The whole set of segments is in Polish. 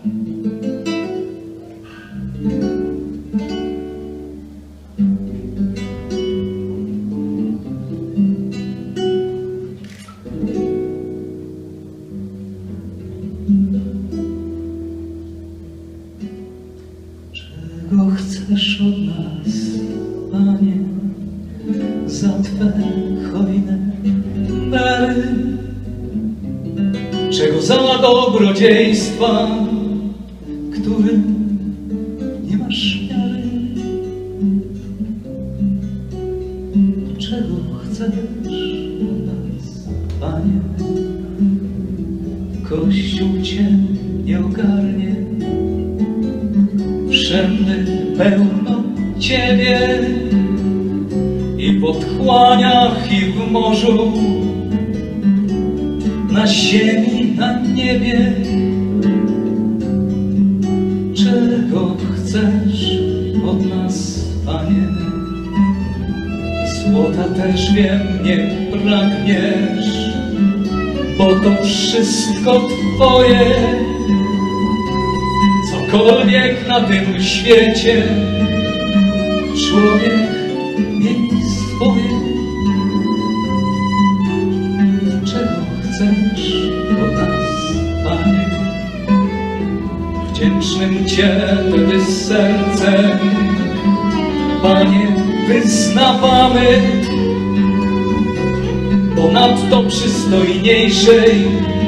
Czego chcesz od nas, Panie, za Twe hojne dary? Czego za dobrodziejstwa, którym nie masz miary? Czego chcesz od nas, Panie? Kościół Cię nie ogarnie, wszędy pełno Ciebie i w otchłaniach, i w morzu, na ziemi, na niebie. Czego chcesz od nas, Panie? Złota też wiem, nie pragniesz, bo to wszystko Twoje. Cokolwiek na tym świecie człowiek miej swoje. Czego chcesz od nas, Panie? Wdzięcznym Cię wtedy sercem, Panie, wyznawamy, bo nadto przystojniejszej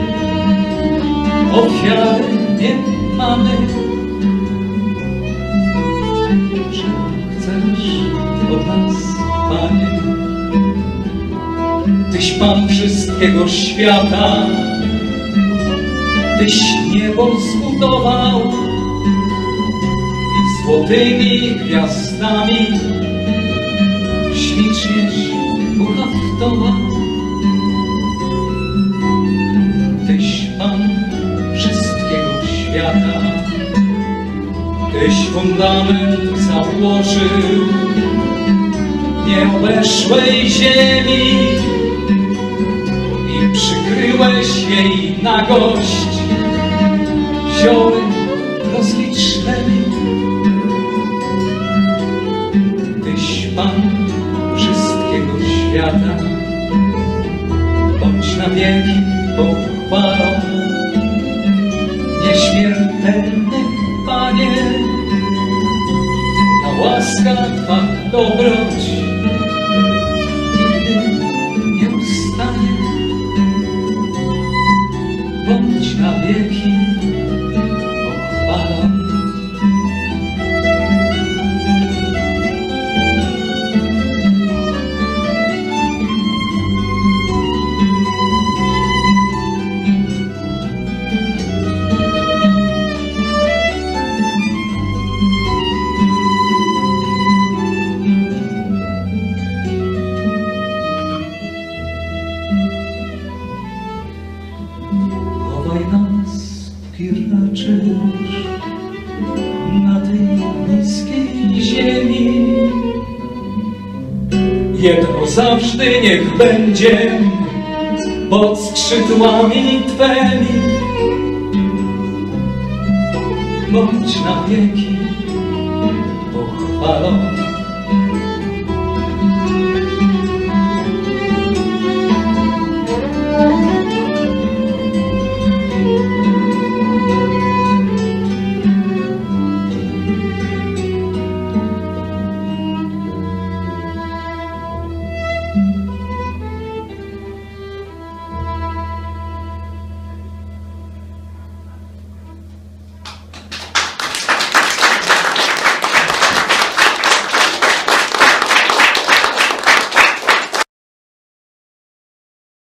ofiary nie mamy. Czego chcesz od nas, Panie? Tyś Pan wszystkiego świata, Tyś niebo zbudował i złotymi gwiazdami ślicznieś uhaftował. Tyś Pan wszystkiego świata, Tyś fundament założył nieobeszłej ziemi i przykryłeś jej nagość zioły rozlicznymi. Tyś Pan wszystkiego świata, bądź na wieki pochwalą, nieśmiertelny Panie. Twoja łaska, Twa dobroć nigdy nie ustanie, bądź na wieki pochwalą. Chowaj nas, póki raczysz na tej niskiej ziemi. Jedno zawsze niech będzie pod skrzydłami Twemi, bądź na wieki pochwalony.